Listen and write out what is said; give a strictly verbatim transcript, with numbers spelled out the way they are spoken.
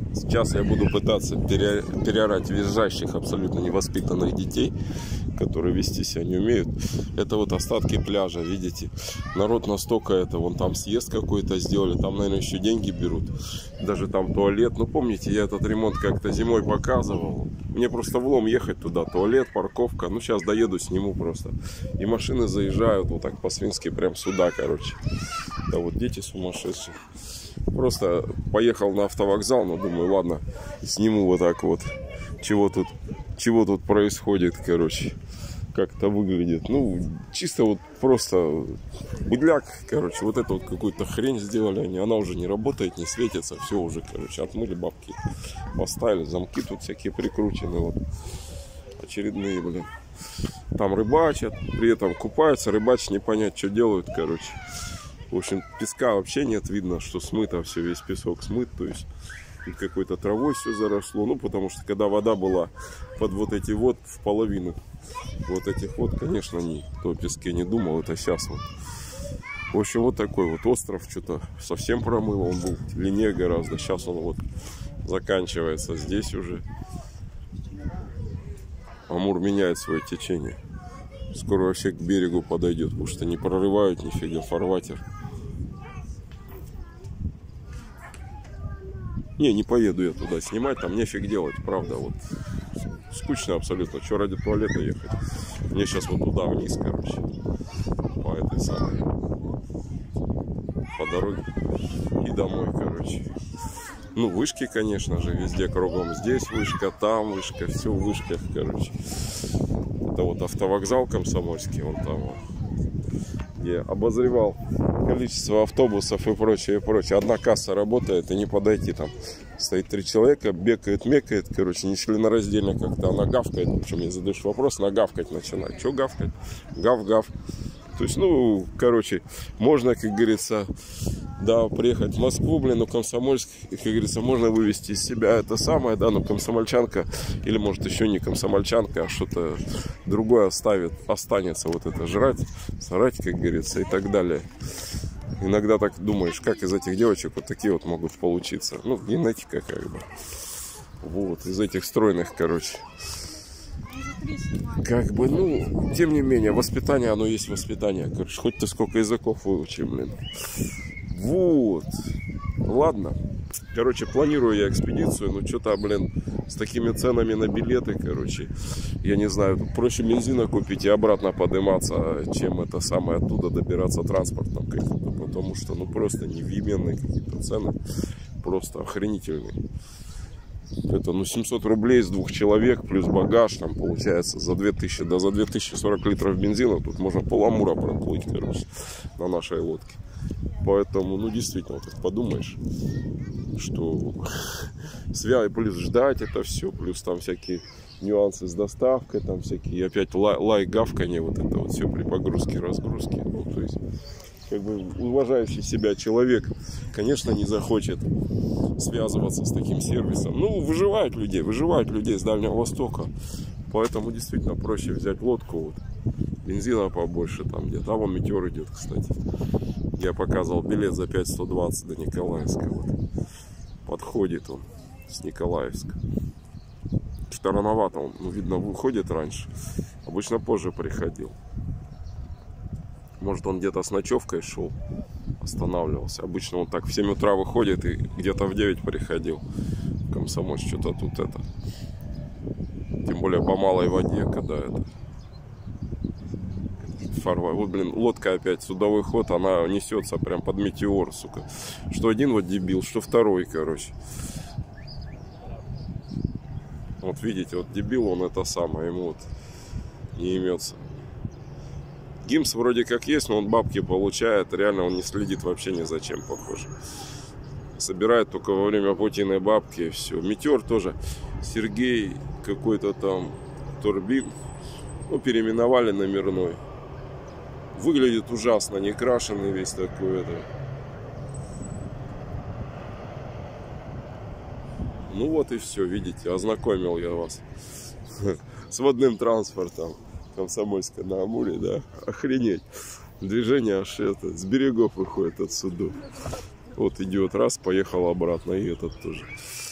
Сейчас я буду пытаться пере... переорать визжащих, абсолютно невоспитанных детей, которые вести себя не умеют. Это вот остатки пляжа, видите. Народ настолько это, вон там съезд какой-то сделали, там, наверное, еще деньги берут. Даже там туалет. Ну, помните, я этот ремонт как-то зимой показывал. Мне просто влом ехать туда. Туалет, парковка. Ну, сейчас доеду, сниму просто. И машины заезжают вот так по-свински прям сюда, короче. Да вот дети сумасшедшие. Просто поехал на автовокзал, но думаю, ладно, сниму вот так вот, чего тут, чего тут происходит, короче, как это выглядит. Ну, чисто вот просто быдляк, короче, вот это вот какую-то хрень сделали они, она уже не работает, не светится, все уже, короче, отмыли, бабки поставили, замки тут всякие прикручены, вот, очередные, блин. Там рыбачат, при этом купаются, рыбачат, не понять, что делают, короче. В общем, песка вообще нет, видно, что смыто все, весь песок смыт, то есть какой-то травой все заросло. Ну, потому что когда вода была под вот эти вот, в половину вот этих вот, конечно, никто о песке не думал, это сейчас вот. В общем, вот такой вот остров, что-то совсем промыло, он был длиннее гораздо, сейчас он вот заканчивается здесь уже. Амур меняет свое течение. Скоро вообще к берегу подойдет, потому что не прорывают нифига фарватер. Не, не поеду я туда снимать, там нефиг делать, правда, вот. Скучно абсолютно, что ради туалета ехать. Мне сейчас вот туда вниз, короче, по этой самой, по дороге и домой, короче. Ну, вышки, конечно же, везде кругом. Здесь вышка, там вышка, все в вышках, короче. Это вот автовокзал Комсомольский, вон там вот, где обозревал количество автобусов и прочее, и прочее. Одна касса работает, и не подойти, там стоит три человека, бегает, мекает, короче, нечленораздельно как-то, она гавкает. В общем, я задаешь вопрос, она гавкать начинает. Что гавкать? Гав-гав. То есть, ну, короче, можно, как говорится, да, приехать в Москву, блин, ну, Комсомольск, как говорится, можно вывести из себя это самое, да, но комсомольчанка, или, может, еще не комсомольчанка, а что-то другое оставит, останется вот это жрать, срать, как говорится, и так далее. Иногда так думаешь, как из этих девочек вот такие вот могут получиться. Ну, генетика, как бы. Вот, из этих стройных, короче. Как бы, ну, тем не менее, воспитание, оно есть воспитание. Короче, хоть ты сколько языков выучи, блин. Вот. Ладно. Короче, планирую я экспедицию, но что-то, блин, с такими ценами на билеты, короче, я не знаю, проще бензина купить и обратно подниматься, чем это самое оттуда добираться транспортом каким-то, потому что, ну, просто невъеменные какие-то цены, просто охренительные. Это, ну, семьсот рублей с двух человек, плюс багаж, там, получается, за две тысячи, да, за две тысячи сорок литров бензина, тут можно пол-Амура проплыть, короче, на нашей лодке. Поэтому, ну, действительно, вот подумаешь, что связь, плюс ждать это все, плюс там всякие нюансы с доставкой, там всякие, опять лай, лай гавканье, вот это вот все при погрузке, разгрузке. Ну, то есть, как бы, уважающий себя человек, конечно, не захочет связываться с таким сервисом. Ну, выживают людей, выживают людей с Дальнего Востока. Поэтому действительно проще взять лодку, вот, бензина побольше там где-то. А вон Метеор идет, кстати. Я показывал билет за пять сто двадцать до Николаевска. Вот. Подходит он с Николаевска. Что-то рановато он, ну, видно, выходит раньше. Обычно позже приходил. Может, он где-то с ночевкой шел, останавливался. Обычно он так в семь утра выходит и где-то в девять приходил. Комсомольск, что-то тут это. Тем более по малой воде, когда это фарвай. Вот, блин, лодка опять, судовой ход, она несется прям под Метеор, сука. Что один вот дебил, что второй, короче. Вот видите, вот дебил, он это самое, ему вот не имется. ГИМС вроде как есть, но он бабки получает, реально он не следит вообще ни за чем, похоже. Собирает только во время Путиной бабки и все. Метеор тоже, Сергей какой-то там Турбин, ну, переименовали номерной. Выглядит ужасно, не крашеный весь такой это. Ну вот и все, видите, ознакомил я вас с водным транспортом Комсомольска на Амуре, да, охренеть. Движение аж это, с берегов выходит отсюда. Вот идет раз, поехал обратно, и этот тоже.